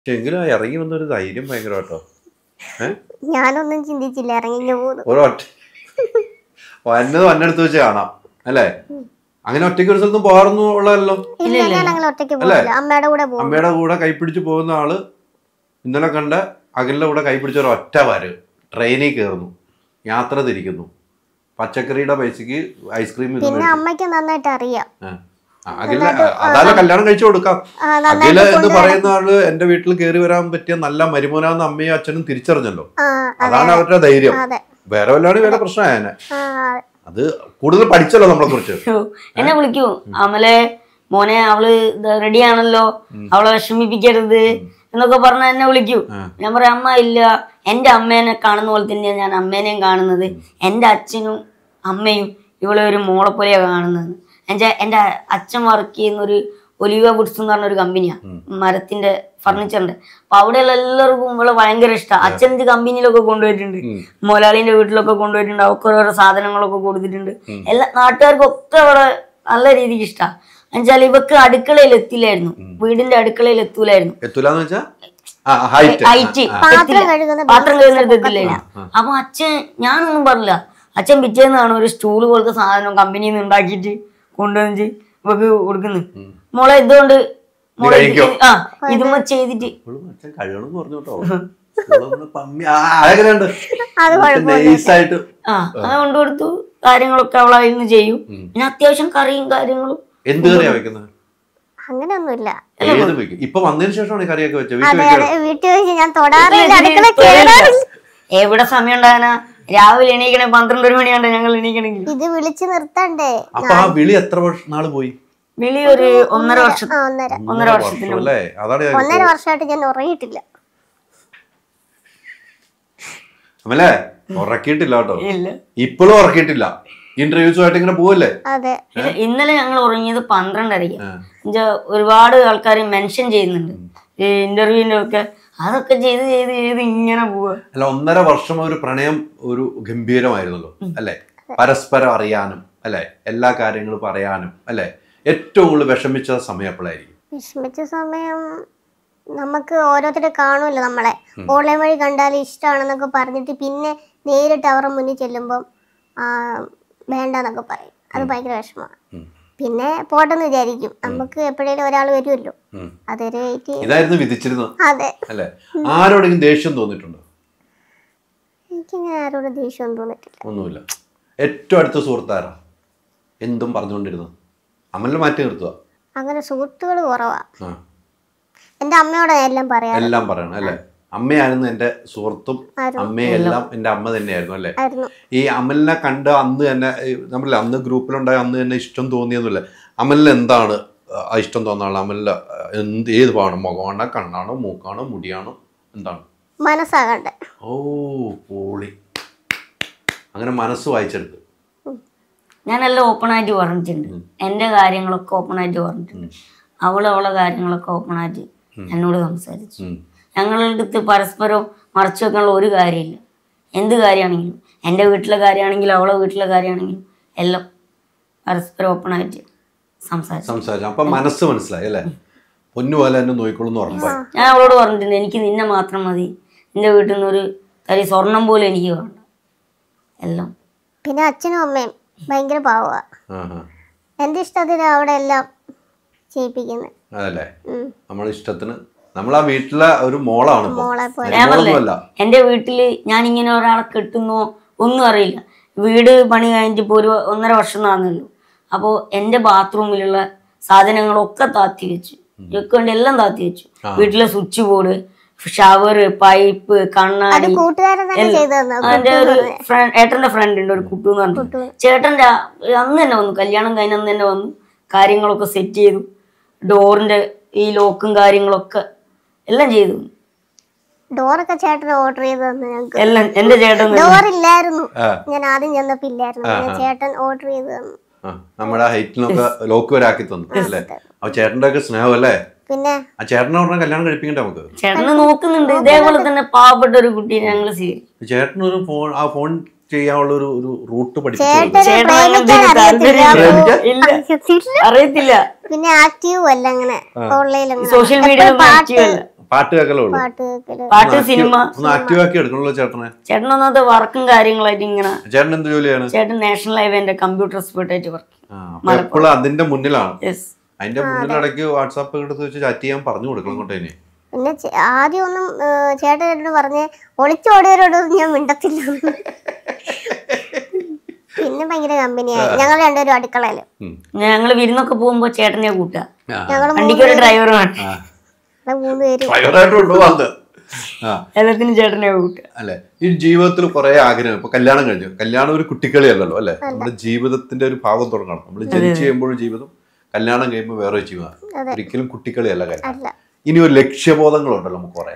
എങ്കിലും ഇറങ്ങി വന്നൊരു ധൈര്യം ഭയങ്കര കേട്ടോ. ഞാനൊന്നും ചിന്തിച്ചില്ല, ഇറങ്ങി പോകുന്നു. ഒരൊറ്റ വന്നെടുത്ത് വെച്ച് കാണാം അല്ലേ? അങ്ങനെ ഒറ്റയ്ക്ക് ഒരു സ്ഥലത്തും പോകാറൊന്നും ഉള്ളതല്ലോ അല്ലേ? അമ്മയുടെ കൂടെ കൈപ്പിടിച്ച് പോകുന്ന ആള് ഇന്നലെ കണ്ട അഖിലിന്റെ കൂടെ കൈപ്പിടിച്ച ഒരു ഒറ്റ വരവ്, ട്രെയിനിൽ കയറുന്നു, യാത്ര തിരിക്കുന്നു, പച്ചക്കറിയുടെ പൈസക്ക് ഐസ്ക്രീം. പിന്നെ അമ്മയ്ക്ക് നന്നായിട്ട് അറിയാം. അഖില അതായത് കല്യാണം കഴിച്ചു കൊടുക്കാം. അഖില എന്ന് പറയുന്ന ആള് എന്റെ വീട്ടിൽ കയറി വരാൻ പറ്റിയ നല്ല മരുമോനാന്ന് അമ്മയും അച്ഛനും തിരിച്ചറിഞ്ഞല്ലോ. അതാണ് അവരുടെ ധൈര്യം. വേറെ വല്ലാണ്ട് വേറെ പ്രശ്നമായനെ. അത് കൂടുതൽ പഠിച്ചല്ലോ നമ്മളെ കുറിച്ച്. എന്നെ വിളിക്കൂ, അമലെ മോനെ അവള് റെഡിയാണല്ലോ, അവളെ വിഷമിപ്പിക്കരുത് എന്നൊക്കെ പറഞ്ഞ എന്നെ വിളിക്കൂ. ഞാൻ പറയാം അമ്മ ഇല്ല, എന്റെ അമ്മേനെ കാണുന്ന പോലെ തന്നെയാണ് ഞാൻ അമ്മേനെയും കാണുന്നത്. എന്റെ അച്ഛനും അമ്മയും ഇവളെ ഒരു മോളെ പോലെയാണ് കാണുന്നത്. എന്റെ അച്ഛൻ വർക്ക് ചെയ്യുന്ന ഒരു ഒലിവ വുഡ്സ് എന്ന് പറഞ്ഞ ഒരു കമ്പനിയാണ്, മരത്തിന്റെ ഫർണിച്ചറിന്റെ. അപ്പൊ അവിടെയുള്ള എല്ലാവർക്കും ഇവളെ ഭയങ്കര ഇഷ്ടമാണ്. അച്ഛൻ ഇത് കമ്പനിയിലൊക്കെ കൊണ്ടുപോയിട്ടുണ്ട്, മുതലാളിന്റെ വീട്ടിലൊക്കെ കൊണ്ടുപോയിട്ടുണ്ട്, അവർക്ക് ഓരോ സാധനങ്ങളൊക്കെ കൊടുത്തിട്ടുണ്ട്. എല്ലാ നാട്ടുകാർക്കൊക്കെ അവളെ നല്ല രീതിക്ക് ഇഷ്ടമാണ്. എന്നുവെച്ചാൽ ഇവക്ക് അടുക്കളയിൽ എത്തില്ലായിരുന്നു, വീടിന്റെ അടുക്കളയിൽ എത്തൂലായിരുന്നു. പാത്രം കഴുകുന്നിടത്ത് എത്തില്ലായിരുന്നു. അപ്പൊ അച്ഛൻ, ഞാനൊന്നും പറഞ്ഞില്ല, അച്ഛൻ പിറ്റേന്നാണ് ഒരു സ്റ്റൂള് പോലത്തെ സാധനം കമ്പനിയിൽ നിന്ന് ഉണ്ടാക്കിയിട്ട് കൊണ്ടുവന്ന് ഇവക്ക് കൊടുക്കുന്നു. മോളെ ഇതുകൊണ്ട് മോളെ ഇതുമ്മ ചെയ്തിട്ട് അത് കൊണ്ടുകൊടുത്തു. കാര്യങ്ങളൊക്കെ അവൾ അതിൽ നിന്ന് ചെയ്യും. പിന്നെ അത്യാവശ്യം കറിയും കാര്യങ്ങളും. എന്ത് കറിയാ വെക്കുന്നത്? അങ്ങനെയൊന്നുമില്ല. ഇപ്പൊ വന്നതിന് ശേഷമാണ് കറിയൊക്കെ വെച്ചത്. എവിടെ സമയം ഉണ്ടാകാനാ? രാവിലെ എണീക്കണേ 12 മണിയാണ്ട് ഞങ്ങൾ എണീക്കണെങ്കിൽ. ഇത് വിളിച്ചു നിർത്തണ്ടേ? അപ്പൊ ആ വിളി എത്ര നാള് പോയി? വിളി ഒരു 1.5 വർഷത്തിന്. 1.5 വർഷമായിട്ട് ഞാൻ ഉറങ്ങിയിട്ടില്ല. അമലേ ഉറക്കിയിട്ടില്ല കേട്ടോ. ഇപ്പോഴും ഉറക്കിയിട്ടില്ല. ഇന്റർവ്യൂസുമായിട്ട് ഇങ്ങനെ പോവല്ലേ? ഇന്നലെ ഞങ്ങൾ ഉറങ്ങിയത് 12:30. ഒരുപാട് ആൾക്കാർ മെൻഷൻ ചെയ്യുന്നുണ്ട് ഈ ഇന്റർവ്യൂവിന്റെ ഒക്കെ. അതൊക്കെ ചെയ്ത് ചെയ്ത് ചെയ്ത് ഇങ്ങനെ പോവാ. അല്ല, 1.5 വർഷം ഒരു പ്രണയം ഒരു ഗംഭീരമായിരുന്നല്ലോ അല്ലെ? പരസ്പരം അറിയാനും അല്ലെ, എല്ലാ കാര്യങ്ങളും പറയാനും അല്ലെ. ഏറ്റവും കൂടുതൽ വിഷമിച്ച സമയം എപ്പോഴായിരിക്കും? വിഷമിച്ച സമയം നമുക്ക് ഓരോരുത്തരെ കാണുമല്ലോ, നമ്മളെ ഓൺലൈൻ വഴി കണ്ടാൽ ഇഷ്ടമാണെന്നൊക്കെ പറഞ്ഞിട്ട് പിന്നെ നേരിട്ട് അവരുടെ മുന്നിൽ ചെല്ലുമ്പം വേണ്ടെന്നൊക്കെ പറയും. അത് ഭയങ്കര വിഷമമാണ്. പിന്നെ പോട്ടെന്ന് വിചാരിക്കും, നമുക്ക് എപ്പോഴേലും ഒരാൾ വരുമല്ലോ, അതൊരു ഇതായിരുന്നു വിധിച്ചിരുന്നത്. അതെ. അല്ലേ? ആരോടെങ്കിലും ദേഷ്യം തോന്നിയിട്ടുണ്ടോ? എനിക്കിങ്ങനെ ആരോടും ദേഷ്യം തോന്നിട്ടില്ല. ഒന്നുമില്ല. ഏറ്റവും അടുത്ത സുഹൃത്താരാ? എന്തും പറഞ്ഞുകൊണ്ടിരുന്നു? അമലിനെ മാറ്റി നിർത്തുക. അങ്ങനെ സുഹൃത്തുക്കൾ കുറവാ. എന്റെ അമ്മയോട് എല്ലാം പറയണം അല്ലേ? അമ്മയായിരുന്നു എന്റെ സുഹൃത്തും അമ്മയെല്ലാം എന്റെ അമ്മ തന്നെയായിരുന്നു അല്ലേ? ഈ അമലിനെ കണ്ട് അന്ന് തന്നെ നമ്മളെ അന്ന് ഗ്രൂപ്പിലുണ്ടായ അന്ന് തന്നെ ഇഷ്ടം തോന്നിയെന്നില്ല. അമലിന് എന്താണ് ഇഷ്ടം തോന്നാനുള്ള? അമലിന് ഏത് ഭാഗമാണ്? മുഖമാണോ, കണ്ണാണോ, മൂക്കാണോ, മുടിയാണോ, എന്താണ്? മനസ്സാകണ്ടേ. ഓ പോളി. അങ്ങനെ മനസ്സ് വായിച്ചെടുത്ത് ഞാനെല്ലാം ഓപ്പൺ ആയിട്ട് പറഞ്ഞിട്ടുണ്ട്. എന്റെ കാര്യങ്ങളൊക്കെ ഓപ്പൺ ആയിട്ട് പറഞ്ഞിട്ടുണ്ട്. അവളെ കാര്യങ്ങളൊക്കെ ഓപ്പൺ ആയിട്ട് എന്നോട് സംസാരിച്ചു. ഞങ്ങളുടെ അടുത്ത് പരസ്പരം മറച്ചു വെക്കാനുള്ള ഒരു കാര്യമില്ല. എന്ത് കാര്യമാണെങ്കിലും, എൻ്റെ വീട്ടിലെ കാര്യമാണെങ്കിലും അവളെ വീട്ടിലെ കാര്യമാണെങ്കിലും എല്ലാം പരസ്പരം ഓപ്പൺ ആയിട്ട് സംസാരിച്ചു. അപ്പൊ മനസ്സ് മനസ്സിലായി അല്ലേ? പൊന്നുപോലെ തന്നെ നോയിക്കൊള്ളുന്നു. ഞാൻ അവളോട് പറഞ്ഞിട്ടുണ്ട്, എനിക്ക് നിന്നെ മാത്രം മതി, എൻ്റെ വീട്ടിൽ നിന്ന് ഒരു തരി സ്വർണം പോലും എനിക്ക് വേണ്ട, എല്ലാം. പിന്നെ അച്ഛനും അമ്മയും ഭയങ്കര പാവാ. എന്റെ ഇഷ്ടത്തിന് അവിടെ എല്ലാം ചെയ്യിപ്പിക്കുന്നത്. അതല്ലേ നമ്മളെ ഇഷ്ടത്തിന്. നമ്മൾ ആ വീട്ടിലെ ഒരു മോളാണ്. എന്റെ വീട്ടില് ഞാൻ ഇങ്ങനെ ഒരാളെ കെട്ടുന്നോ ഒന്നും അറിയില്ല. വീട് പണി കഴിഞ്ഞിട്ട് ഇപ്പൊ ഒരു 1.5 വർഷം നടന്നല്ലോ. അപ്പോ എന്റെ ബാത്റൂമിലുള്ള സാധനങ്ങളൊക്കെ താത്തി വെച്ചു, ഇതൊക്കെ വേണ്ടി എല്ലാം താത്തി വെച്ചു. വീട്ടിലെ സ്വിച്ച് ബോർഡ്, ഷവറ്, പൈപ്പ്, കണ്ണാടി. എന്റെ ഒരു ഏട്ടന്റെ ഫ്രണ്ട് ഉണ്ട്, ഒരു കുട്ടു എന്ന് പറഞ്ഞു. ചേട്ടന്റെ അന്ന് തന്നെ വന്നു, കല്യാണം കഴിഞ്ഞ അന്ന് തന്നെ വന്നു, കാര്യങ്ങളൊക്കെ സെറ്റ് ചെയ്തു. ഡോറിന്റെ ഈ ലോക്കും കാര്യങ്ങളൊക്കെ എല്ലാം ചെയ്തു. ഡോറൊക്കെ ചേട്ടൻ ഓർഡർ ചെയ്ത് തന്നു. എല്ലാം എന്റെ ചേട്ടൻ. ഡോർ ഇല്ലായിരുന്നു, ഞാൻ ആദ്യം ചെന്നപ്പോ ഇല്ലായിരുന്നു, ചേട്ടൻ ഓർഡർ ചെയ്ത് തന്നു. നമ്മുടെ ഹൈറ്റിനൊക്കെ ലോക്ക് വരെ ആക്കി തന്നു അല്ലേ? അപ്പൊ ചേട്ടന്റെ ഒക്കെ സ്നേഹം അല്ലേ? പിന്നെ ആ ചേട്ടനെ ഉടനെ കല്യാണം കഴിപ്പിക്കണ്ടേ നമുക്ക്? ചേട്ടന് നോക്കുന്നുണ്ട്. ഇതേപോലെ തന്നെ പാവപ്പെട്ട ഒരു കുട്ടിയെ ഞങ്ങള് സ്വീകരിക്കും. ചേട്ടനൊരു ഫോൺ ചെയ്യാനുള്ള ഒരു റൂട്ട് പഠിച്ചു. അറിയത്തില്ല. പിന്നെ ആക്റ്റീവ് അല്ല, അങ്ങനെ ഓൺലൈനിൽ സോഷ്യൽ മീഡിയ ആക്റ്റീവ് അല്ല. പാട്ട് കേൾക്കലേ ഉള്ളൂ. പാട്ട്, സിനിമ. ഒന്ന് ആക്റ്റീവ് ആക്കി എടുക്കണല്ലോ ചേട്ടനെ. ചേട്ടനൊന്നാമത്തെ വർക്കും കാര്യങ്ങളായിട്ട് ഇങ്ങനെ. ചേട്ടൻ എന്ത് ജോലിയാണ്? ചേട്ടൻ നാഷണൽ ഹൈവേന്റെ കമ്പ്യൂട്ടർ എക്സ്പേർട്ട് ആയിട്ട് വർക്ക്. എപ്പോഴും അതിന്റെ മുന്നിലാണ്. അതിന്റെ മുന്നിലിടയ്ക്ക് വാട്സാപ്പ് എടുത്ത് വെച്ച് ചാറ്റ് ചെയ്യാൻ പറഞ്ഞു കൊടുക്കണം കൊണ്ടേ. പിന്നെ ആദ്യം ഒന്നും ചേട്ടനോട് പറഞ്ഞ് ഒളിച്ചോടിയവരോടൊന്നും ഞാൻ മിണ്ടത്തില്ല. പിന്നെ ഭയങ്കര കമ്പനിയായി. ഞങ്ങൾ രണ്ടുപേരും അടുക്കളയില്. ഞങ്ങള് വിരുന്നൊക്കെ പോകുമ്പോ ചേട്ടനെ കൂട്ടുക. വണ്ടിക്കൊരു ഡ്രൈവർ വേണം. 3 പേര് എല്ലാത്തിനും ചേട്ടനെ കൂട്ടുക. അല്ലെ, ഈ ജീവിതത്തിൽ കുറെ ആഗ്രഹം. ഇപ്പൊ കല്യാണം കഴിഞ്ഞു. കല്യാണം ഒരു കുട്ടിക്കളിയല്ലല്ലോ അല്ലെ. നമ്മുടെ ജീവിതത്തിന്റെ ഒരു ഭാഗം തുടങ്ങണം. നമ്മൾ ജനിച്ചു കഴിയുമ്പോഴും ജീവിതം, കല്യാണം കഴിയുമ്പോൾ വേറെ ജീവിതം. ഒരിക്കലും കുട്ടിക്കളിയല്ല കല്യാണം. ഇനി ഒരു ലക്ഷ്യബോധങ്ങളുണ്ടല്ലോ നമുക്ക് കുറെ.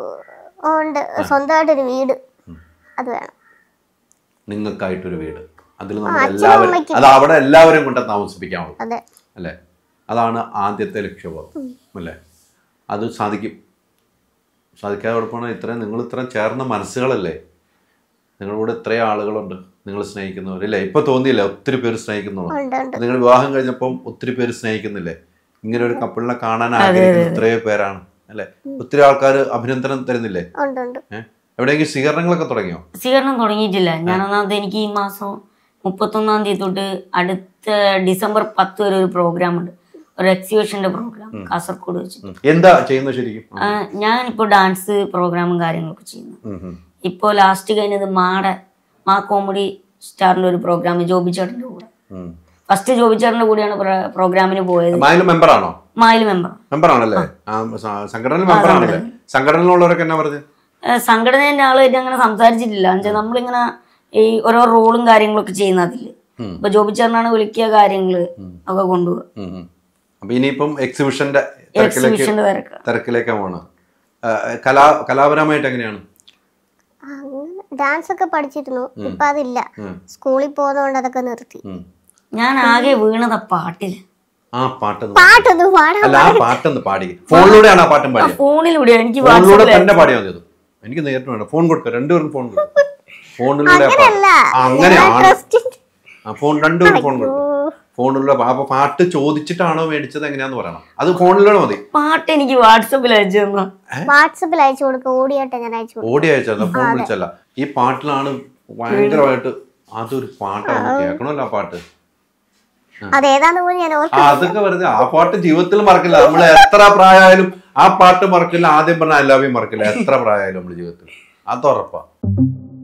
സ്വന്തമായിട്ടൊരു വീട്, അത് വേണം. നിങ്ങൾക്കായിട്ടൊരു വീട്, അതിൽ നമ്മൾ എല്ലാവരും, അത് അവിടെ എല്ലാവരെയും കൊണ്ട് താമസിപ്പിക്കാവുള്ളൂ അല്ലെ. അതാണ് ആദ്യത്തെ ലക്ഷ്യബോധം അല്ലേ. അത് സാധിക്കും. സാധിക്കാതെ കുഴപ്പമാണ്. നിങ്ങൾ ഇത്രയും ചേർന്ന മനസ്സുകളല്ലേ. നിങ്ങളുടെ കൂടെ ഇത്രയും ആളുകളുണ്ട്, നിങ്ങൾ സ്നേഹിക്കുന്നവരല്ലേ. ഇപ്പൊ തോന്നിയില്ലേ ഒത്തിരി പേര് സ്നേഹിക്കുന്നുള്ളൂ? നിങ്ങൾ വിവാഹം കഴിഞ്ഞപ്പം ഒത്തിരി പേര് സ്നേഹിക്കുന്നില്ലേ? ഇങ്ങനെ ഒരു കപ്പിളിനെ കാണാൻ ആഗ്രഹിക്കുന്ന ഇത്രയും പേരാണ് അല്ലെ. ഒത്തിരി ആൾക്കാർ അഭിനന്ദനം തരുന്നില്ലേ? എവിടെയെങ്കിലും സ്വീകരണങ്ങളൊക്കെ തുടങ്ങിയോ? സ്വീകരണം തുടങ്ങിയിട്ടില്ല. ഞാൻ ഒന്നാമത് എനിക്ക് ഈ മാസം 31-ാം തീയതി തൊട്ട് അടുത്ത ഡിസംബർ 10 വരെ ഒരു പ്രോഗ്രാം ഉണ്ട്. ഒരു എക്സിബിഷന്റെ പ്രോഗ്രാം കാസർഗോഡ് വെച്ചിട്ട്. എന്താ ചെയ്യുന്നത് ശരിക്കും? ഞാനിപ്പോ ഡാൻസ് പ്രോഗ്രാമും കാര്യങ്ങളൊക്കെ ചെയ്യുന്നു. ഇപ്പോ ലാസ്റ്റ് കഴിഞ്ഞത് മാ കോമഡി സ്റ്റാറിന്റെ ഒരു പ്രോഗ്രാം ജോബി ചേട്ടന്റെ കൂടെ. ഫസ്റ്റ് ജോബി ചേട്ടന്റെ കൂടെയാണ് പ്രോഗ്രാമിന് പോയത്. മായിൽ മെമ്പറാണല്ലേ? സംഘടനയിൽ മെമ്പറാണല്ലേ? സംഘടനയിലുള്ളവരൊക്കെ എന്നാ പറഞ്ഞു? സംഘടനേന്റെ ആളായിട്ട് അങ്ങനെ സംസാരിച്ചിട്ടില്ല. നമ്മളിങ്ങനെ ഈ ഓരോ റോളും കാര്യങ്ങളൊക്കെ ചെയ്യുന്ന അതില്. ഇപ്പൊ ജോബി ചേട്ടനാണ് വിളിക്കുക, കാര്യങ്ങള് ഒക്കെ കൊണ്ടുപോകുക. അപ്പൊ ഇനിയിപ്പം എക്സിബിഷന്റെ തിരക്കിലേക്കാണ്. കലാപരമായിട്ട് എങ്ങനെയാണ്? ഡാൻസ് ഒക്കെ പഠിച്ചിരുന്നു, ഇപ്പൊ അതില്ല. സ്കൂളിൽ പോകുന്നതുകൊണ്ട് അതൊക്കെ നിർത്തി. ഞാൻ ആകെ വീണത പാട്ടില്. പാട്ടൊന്ന് പാടി. ഫോണിലൂടെയാണ് ആ പാട്ടും പാടിയത്? ഫോണിലൂടെ. എനിക്ക് തന്നെ പാടിയാൽ മതി. എനിക്ക് നേരിട്ട് വേണ്ട. ഫോൺ കൊടുക്കുക, രണ്ടുപേരും ഫോൺ കൊടുക്കുക. ഫോണിലൂടെ അങ്ങനെയാണ്. രണ്ടുപേരും ഫോൺ കൊടുക്കും. ഫോണിലൂടെ. അപ്പൊ പാട്ട് ചോദിച്ചിട്ടാണോ മേടിച്ചത് എങ്ങനെയാന്ന് പറയണം. അത് ഫോണിലൂടെ മതി. പാട്ട് എനിക്ക് വാട്സാപ്പിൽ അയച്ചു തന്നു. വാട്സാപ്പിൽ അയച്ചു കൊടുക്കും. ഓഡിയോ അയച്ചല്ല, ഫോൺ വിളിച്ചല്ല. ഈ പാട്ടിലാണ് ഭയങ്കരമായിട്ട്. അതൊരു പാട്ടാണ്, കേൾക്കണമല്ലോ ആ പാട്ട്. അതൊക്കെ വെറുതെ. ആ പാട്ട് ജീവിതത്തിൽ മറക്കില്ല. നമ്മൾ എത്ര പ്രായമായാലും ആ പാട്ട് മറക്കില്ല. ആദ്യം പറഞ്ഞ ഐ ലവ് യു മറക്കില്ല. എത്ര പ്രായമായാലും നമ്മുടെ ജീവിതത്തിൽ. അത് ഉറപ്പാ.